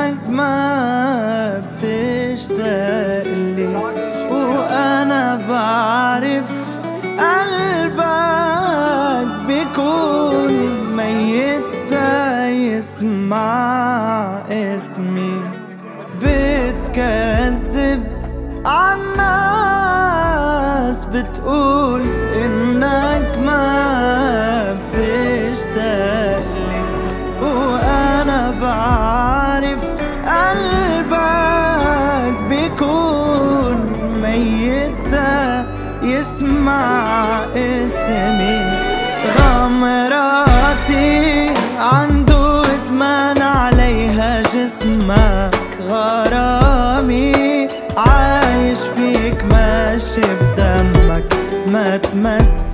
إنك ما بتشتاق لي، وأنا بعرف قلبك بيكون ميت تا يسمع اسمي. بتكذب عالناس بتقول إنك ما بتشتاق لي، وأنا بعرف قلبك بيكون ميت تا يسمع اسمي. غمراتي عنده ادمان عليها جسمك، غرامي عايش فيك ماشي بدمك، ما تمس